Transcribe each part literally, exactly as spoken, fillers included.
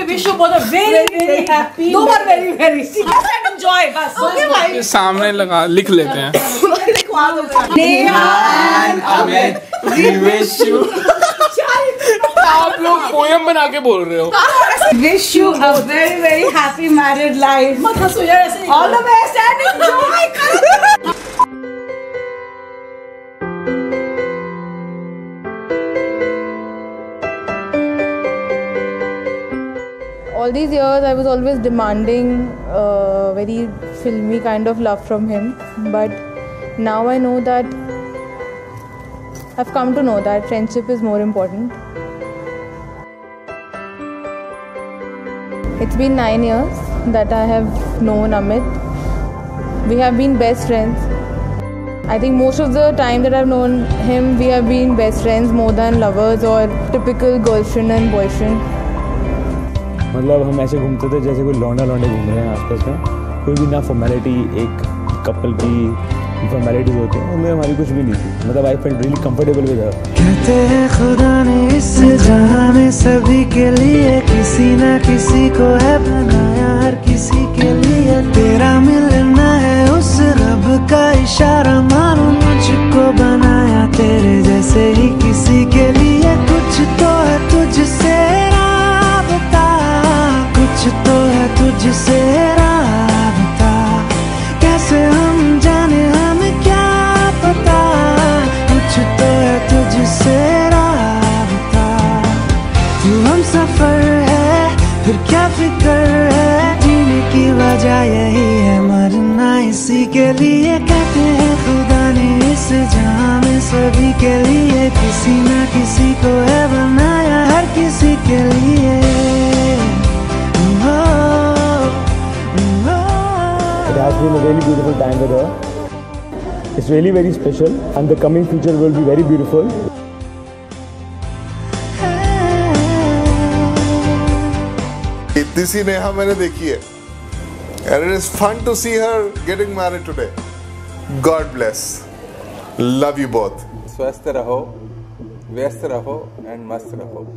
wish you both a very, very happy. No more very, very. Just enjoy, बस. Okay, bye. सामने लगा लिख लेते हैं. Neha and Amit, we wish you. आप लोग पोएम बना के बोल रहे हो. Wish you a very, very happy married life. मत हंसो यार ऐसे. All the best and enjoy. All these years I was always demanding a very filmy kind of love from him, but now I know that I've come to know that friendship is more important. It's been nine years that I have known Amit. We have been best friends. I think most of the time that I've known him, we have been best friends more than lovers or typical girlfriend and boyfriend. मतलब हम ऐसे घूमते थे जैसे कोई लौंडा लौंडे घूम रहे हैं आसपास में. कोई भी ना फॉर्मेलिटी, एक कपल की फॉर्मेलिटीज होती हैं, उनमें हमारी कुछ भी नहीं थी. मतलब I felt really comfortable with her. कहते हैं खुदा ने इस जहां में सभी के लिए किसी ना किसी को है बनाया, हर किसी के लिए तेरा मिलना है उस रब का इशारा. मानो मुझको बनाया तेरे जैसे ही किसी के लिए. कुछ तो है तुझसे राबता, कुछ तो है तुझसे राबता. कैसे हम जाने हमें क्या पता, कुछ तो है तुझसे राबता. तू हम सफर है फिर क्या फिक्र है, जीने की वजह यही है मरना इसी के लिए. कहते हैं खुदा ने इस जहां में सभी के लिए किसी ना किसी को है बनाया, हर किसी के लिए. It has been a really beautiful time with her. It's really very special and the coming future will be very beautiful. इतनी सी नेहा मैंने देखी है. And it is fun to see her getting married today. God bless. Love you both. स्वस्थ रहो, व्यस्त रहो and मस्त रहो.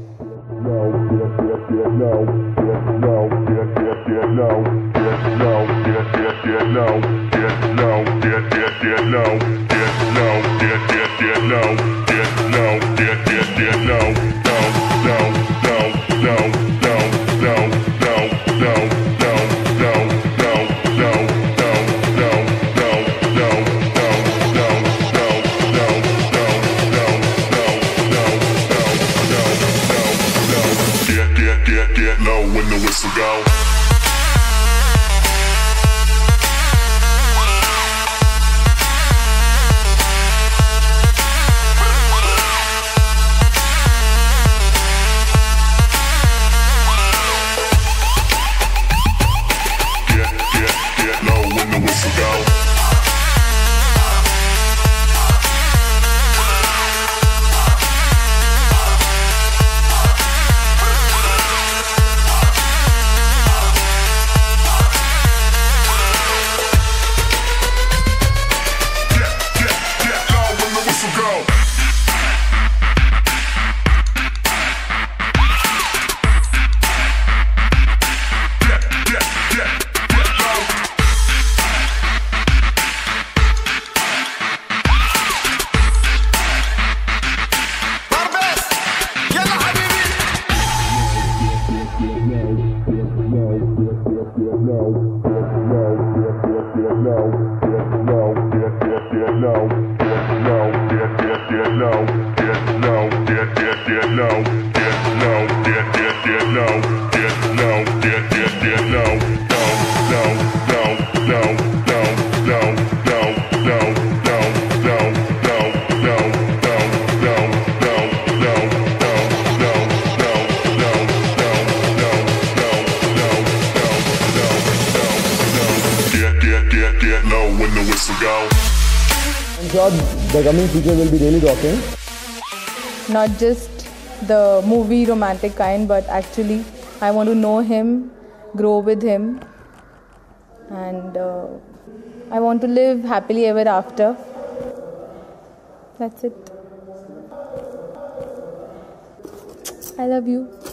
Get low when the whistle go. Get, get, get low when the whistle go. I'm sure the coming future will be really rocking. Not just the movie romantic kind, but actually I want to know him, grow with him, and uh, I want to live happily ever after. That's it. I love you.